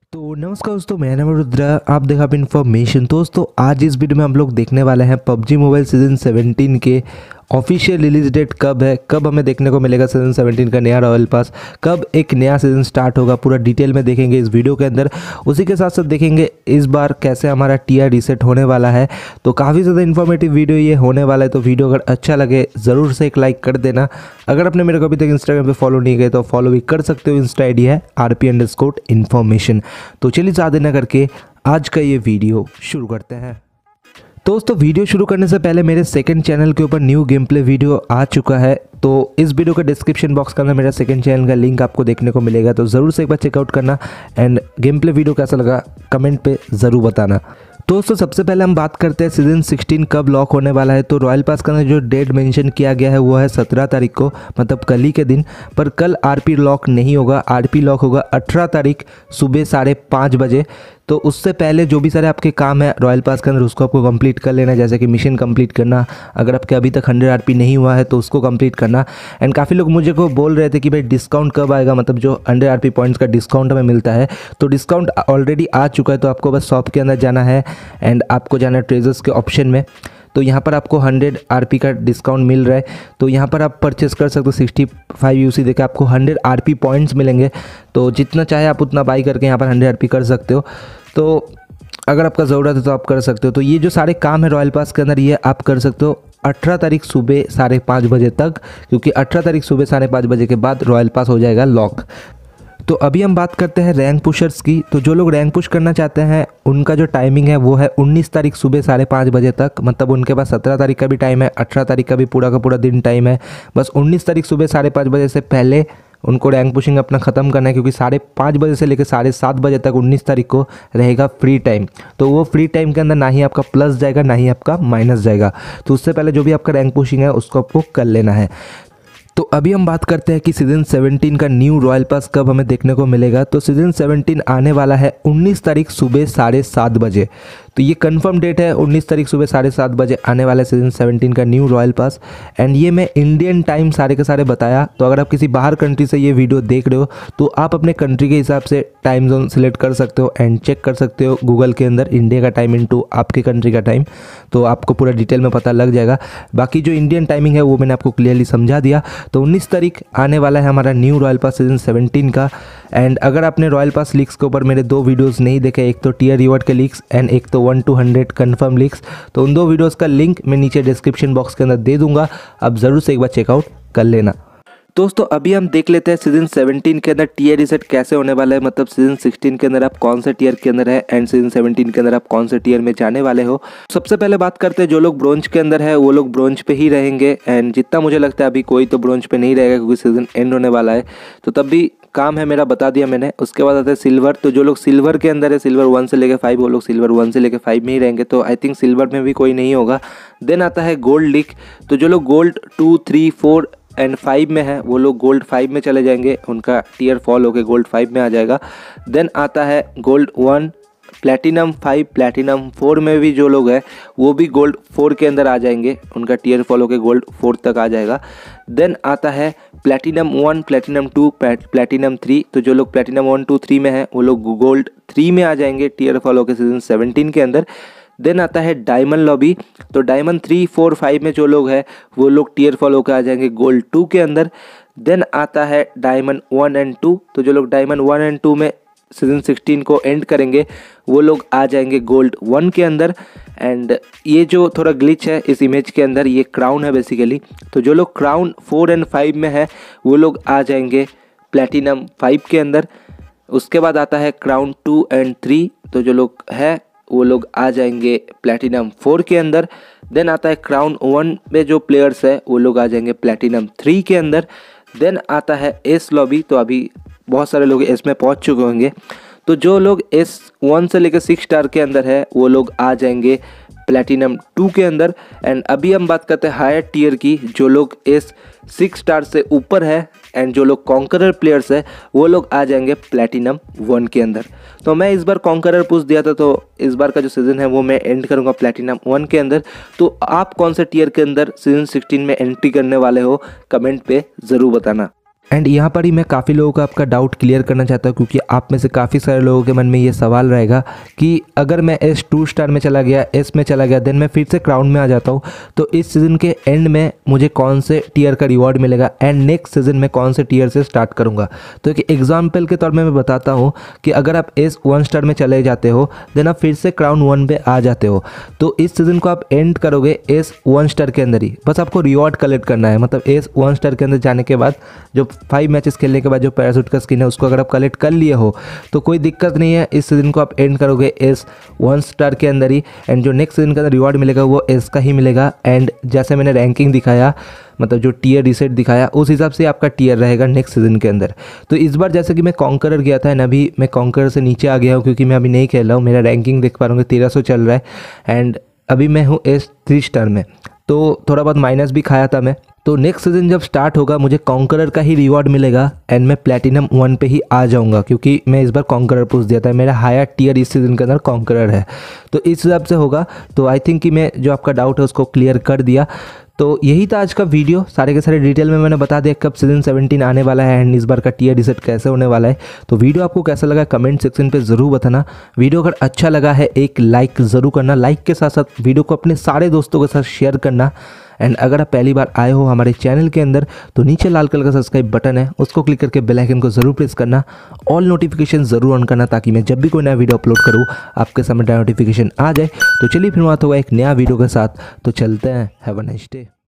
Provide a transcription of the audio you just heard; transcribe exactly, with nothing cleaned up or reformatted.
तो नमस्कार दोस्तों, मेरा नाम है रुद्रा। आप देखा आप इन्फॉर्मेशन। दोस्तों आज इस वीडियो में हम लोग देखने वाले हैं पबजी मोबाइल सीजन सेवनटीन के ऑफिशियल रिलीज डेट कब है, कब हमें देखने को मिलेगा सीजन सेवनटीन का नया रॉयल पास, कब एक नया सीजन स्टार्ट होगा, पूरा डिटेल में देखेंगे इस वीडियो के अंदर। उसी के साथ साथ देखेंगे इस बार कैसे हमारा टीआर रीसेट होने वाला है। तो काफ़ी ज़्यादा इन्फॉर्मेटिव वीडियो ये होने वाला है। तो वीडियो अगर अच्छा लगे ज़रूर से एक लाइक कर देना। अगर आपने मेरे को अभी तक इंस्टाग्राम पे फॉलो नहीं किया तो फॉलो भी कर सकते हो। इंस्टा आई डी है R P underscore information. तो चलिए ज़्यादा ना करके आज का ये वीडियो शुरू करते हैं। दोस्तों वीडियो शुरू करने से पहले मेरे सेकंड चैनल के ऊपर न्यू गेम प्ले वीडियो आ चुका है। तो इस वीडियो के डिस्क्रिप्शन बॉक्स के अंदर मेरा सेकंड चैनल का लिंक आपको देखने को मिलेगा। तो ज़रूर से एक बार चेकआउट करना एंड गेम प्ले वीडियो कैसा लगा कमेंट पे ज़रूर बताना। दोस्तों सबसे पहले हम बात करते हैं सीजन सिक्सटीन कब लॉक होने वाला है। तो रॉयल पास का जो डेट मेंशन किया गया है वो है सत्रह तारीख को, मतलब कल ही के दिन। पर कल आरपी लॉक नहीं होगा, आरपी लॉक होगा अठारह तारीख सुबह साढ़े पाँच बजे। तो उससे पहले जो भी सारे आपके काम है रॉयल पास के अंदर उसको आपको कंप्लीट कर लेना है। जैसे कि मिशन कंप्लीट करना, अगर आपके अभी तक हंड्रेड आरपी नहीं हुआ है तो उसको कंप्लीट करना। एंड काफ़ी लोग मुझे को बोल रहे थे कि भाई डिस्काउंट कब आएगा, मतलब जो हंड्रेड आरपी पॉइंट्स का डिस्काउंट हमें मिलता है। तो डिस्काउंट ऑलरेडी आ चुका है। तो आपको बस शॉप के अंदर जाना है एंड आपको जाना है ट्रेजर्स के ऑप्शन में। तो यहाँ पर आपको हंड्रेड आरपी का डिस्काउंट मिल रहा है। तो यहाँ पर आप परचेस कर सकते हो। सिक्सटी फाइव यूसी देकर आपको हंड्रेड आरपी पॉइंट्स मिलेंगे। तो जितना चाहे आप उतना बाई करके यहाँ पर हंड्रेड आरपी कर सकते हो। तो अगर आपका ज़रूरत है तो आप कर सकते हो। तो ये जो सारे काम है रॉयल पास के अंदर ये आप कर सकते हो अठारह तारीख सुबह साढ़े पाँच बजे तक, क्योंकि अठारह तारीख सुबह साढ़े पाँच बजे के बाद रॉयल पास हो जाएगा लॉक। तो अभी हम बात करते हैं रैंक पुशर्स की। तो जो लोग रैंक पुश करना चाहते हैं उनका जो टाइमिंग है वो है उन्नीस तारीख सुबह साढ़े पाँच बजे तक। मतलब उनके पास सत्रह तारीख का भी टाइम है, अठारह तारीख का भी पूरा का पूरा दिन टाइम है। बस उन्नीस तारीख सुबह साढ़े पाँच बजे से पहले उनको रैंक पुशिंग अपना ख़त्म करना है, क्योंकि साढ़े पाँच बजे से लेकर साढ़े सात बजे तक उन्नीस तारीख को रहेगा फ्री टाइम। तो वो फ्री टाइम के अंदर ना ही आपका प्लस जाएगा ना ही आपका माइनस जाएगा। तो उससे पहले जो भी आपका रैंक पुशिंग है उसको आपको कर लेना है। तो अभी हम बात करते हैं कि सीजन सेवनटीन का न्यू रॉयल पास कब हमें देखने को मिलेगा। तो सीजन सेवनटीन आने वाला है उन्नीस तारीख सुबह साढ़े सात बजे। तो ये कंफर्म डेट है, उन्नीस तारीख सुबह साढ़े सात बजे आने वाला है सीजन सेवनटीन का न्यू रॉयल पास। एंड ये मैं इंडियन टाइम सारे के सारे बताया। तो अगर आप किसी बाहर कंट्री से ये वीडियो देख रहे हो तो आप अपने कंट्री के हिसाब से टाइम जोन सिलेक्ट कर सकते हो एंड चेक कर सकते हो गूगल के अंदर इंडिया का टाइम इनटू आपके कंट्री का टाइम। तो आपको पूरा डिटेल में पता लग जाएगा। बाकी जो इंडियन टाइमिंग है वो मैंने आपको क्लियरली समझा दिया। तो उन्नीस तारीख आने वाला है हमारा new royal pass season seventeen का। एंड अगर आपने रॉयल पास लीक्स के ऊपर मेरे दो वीडियोस नहीं देखे, एक तो टीयर रिवॉर्ड के लीक्स एंड एक तो one two hundred confirm leaks, तो उन दो वीडियोस का लिंक मैं नीचे डिस्क्रिप्शन बॉक्स के अंदर दे दूंगा। आप ज़रूर से एक बार चेकआउट कर लेना। दोस्तों अभी हम देख लेते हैं सीजन सेवनटीन के अंदर टीयर रीसेट कैसे होने वाला है। मतलब सीजन सिक्सटीन के अंदर आप कौन से टीयर के अंदर है एंड सीजन सेवनटीन के अंदर आप कौन से टीयर में जाने वाले हो। सबसे पहले बात करते हैं जो लोग ब्रोंज के अंदर है वो लोग ब्रोंज पे ही रहेंगे। एंड जितना मुझे लगता है अभी कोई तो ब्रोंज पे नहीं रहेगा, क्योंकि सीजन एंड होने वाला है। तो तब भी काम है मेरा बता दिया मैंने। उसके बाद आता है सिल्वर। तो जो लोग सिल्वर के अंदर है, सिल्वर वन से लेकर फाइव, वो लोग सिल्वर वन से लेकर फाइव में ही रहेंगे। तो आई थिंक सिल्वर में भी कोई नहीं होगा। देन आता है गोल्ड लीग। तो जो लोग gold two three four and five में है वो लोग गोल्ड फाइव में चले जाएंगे, उनका टीयर फॉल होकर गोल्ड फाइव में आ जाएगा। देन आता है gold one, platinum five, platinum four में भी जो लोग हैं वो भी गोल्ड फोर के अंदर आ जाएंगे, उनका टीयर फॉल होकर गोल्ड फोर तक आ जाएगा। देन आता है platinum one, platinum two, platinum three. तो जो लोग प्लेटिनम वन टू थ्री में है वो लोग गोल्ड थ्री में आ जाएंगे टीयर फॉल होकर सीजन सेवनटीन के अंदर। देन आता है डायमंड लॉबी। तो डायमंड थ्री फोर फाइव में जो लोग हैं वो लोग टीयर फॉल होकर आ जाएंगे गोल्ड टू के अंदर। देन आता है डायमंड वन एंड टू। तो जो लोग डायमंड वन एंड टू में सीजन सिक्सटीन को एंड करेंगे वो लोग आ जाएंगे गोल्ड वन के अंदर। एंड ये जो थोड़ा ग्लिच है इस इमेज के अंदर, ये क्राउन है बेसिकली। तो जो लोग क्राउन फोर एंड फाइव में है वो लोग आ जाएंगे प्लेटिनम फाइव के अंदर। उसके बाद आता है क्राउन टू एंड थ्री। तो जो लोग है वो लोग आ जाएंगे प्लेटिनम फोर के अंदर। देन आता है क्राउन वन में जो प्लेयर्स है वो लोग आ जाएंगे प्लेटिनम थ्री के अंदर। देन आता है एस लॉबी। तो अभी बहुत सारे लोग एस में पहुंच चुके होंगे। तो जो लोग एस वन से लेकर सिक्स स्टार के अंदर है वो लोग आ जाएंगे प्लेटिनम टू के अंदर। एंड अभी हम बात करते हैं हायर टीयर की। जो लोग एस सिक्स स्टार से ऊपर है एंड जो लोग कॉन्करर प्लेयर्स है वो लोग आ जाएंगे प्लेटिनम वन के अंदर। तो मैं इस बार कॉन्करर पुश दिया था, तो इस बार का जो सीज़न है वो मैं एंड करूंगा प्लेटिनम वन के अंदर। तो आप कौन से टीयर के अंदर सीजन सिक्सटीन में एंट्री करने वाले हो कमेंट पे ज़रूर बताना। एंड यहाँ पर ही मैं काफ़ी लोगों का आपका डाउट क्लियर करना चाहता हूँ, क्योंकि आप में से काफ़ी सारे लोगों के मन में ये सवाल रहेगा कि अगर मैं एस टू स्टार में चला गया, एस में चला गया, देन मैं फिर से क्राउन में आ जाता हूँ, तो इस सीज़न के एंड में मुझे कौन से टीयर का रिवॉर्ड मिलेगा एंड नेक्स्ट सीज़न में कौन से टीयर से स्टार्ट करूँगा। तो एक एग्जाम्पल के तौर में मैं बताता हूँ कि अगर आप एस वन स्टार में चले जाते हो, देन आप फिर से क्राउन वन पे आ जाते हो, तो इस सीज़न को आप एंड करोगे एस वन स्टार के अंदर ही। बस आपको रिवॉर्ड कलेक्ट करना है, मतलब एस वन स्टार के अंदर जाने के बाद जो फाइव मैचेस खेलने के बाद जो पैराशूट का स्किन है उसको अगर आप कलेक्ट कर लिए हो तो कोई दिक्कत नहीं है। इस सीज़न को आप एंड करोगे एस वन स्टार के अंदर ही, एंड जो नेक्स्ट सीज़न का रिवॉर्ड मिलेगा वो एस का ही मिलेगा। एंड जैसे मैंने रैंकिंग दिखाया, मतलब जो टीयर रीसेट दिखाया, उस हिसाब से आपका टीयर रहेगा नेक्स्ट सीज़न के अंदर। तो इस बार जैसे कि मैं कॉन्करर गया था, एंड अभी मैं कॉन्करर से नीचे आ गया हूँ क्योंकि मैं अभी नहीं खेल रहा हूँ। मेरा रैंकिंग देख पा रहा हूँ तेरह सौ चल रहा है एंड अभी मैं हूँ एस थ्री स्टार में, तो थोड़ा बहुत माइनस भी खाया था मैं। तो नेक्स्ट सीज़न जब स्टार्ट होगा मुझे कॉन्करर का ही रिवॉर्ड मिलेगा एंड मैं प्लेटिनम वन पे ही आ जाऊंगा, क्योंकि मैं इस बार कॉन्करर पुश दिया था, मेरा हायर टीयर इस सीज़न के अंदर कॉन्करर है। तो इस हिसाब से होगा। तो आई थिंक कि मैं जो आपका डाउट है उसको क्लियर कर दिया। तो यही था आज का वीडियो, सारे के सारे डिटेल में मैंने बता दिया कब सीज़न सेवनटीन आने वाला है एंड इस बार का टीयर रीसेट कैसे होने वाला है। तो वीडियो आपको कैसा लगा कमेंट सेक्शन पे ज़रूर बताना। वीडियो अगर अच्छा लगा है एक लाइक ज़रूर करना, लाइक के साथ साथ वीडियो को अपने सारे दोस्तों के साथ शेयर करना। एंड अगर आप पहली बार आए हो हमारे चैनल के अंदर तो नीचे लाल कलर का सब्सक्राइब बटन है, उसको क्लिक करके बेल आइकन को ज़रूर प्रेस करना, ऑल नोटिफिकेशन ज़रूर ऑन करना, ताकि मैं जब भी कोई नया वीडियो अपलोड करूँ आपके सामने नोटिफिकेशन आ जाए। तो चलिए फिर बात होगा एक नया वीडियो के साथ, तो चलते हैं। Have a nice day.